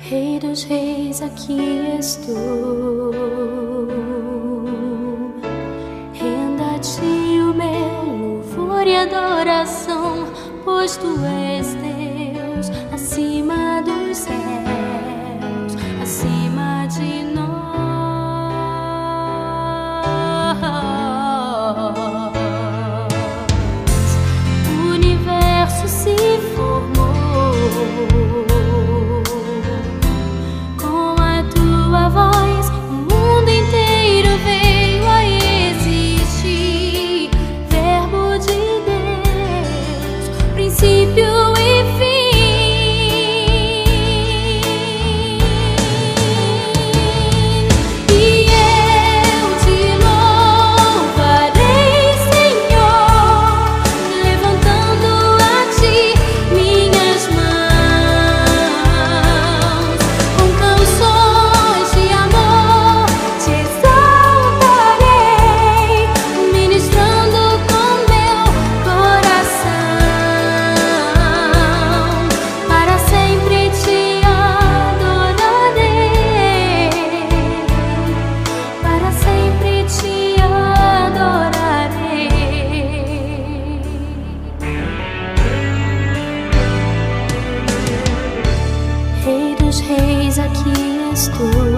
Rei dos reis, aqui estou. Renda a ti o meu louvor e adoração, pois tu és Deus acima dos céus, acima de nós. O universo se formou com a tua voz, o mundo inteiro veio a existir. Verbo de Deus, princípio e fim. E eu te louvarei, Senhor, levantando a ti minhas mãos. Com canções de amor te exaltarei, ministrando com meu coração. Para sempre te adorarei, para sempre te adorarei. Rei dos reis, aqui estou.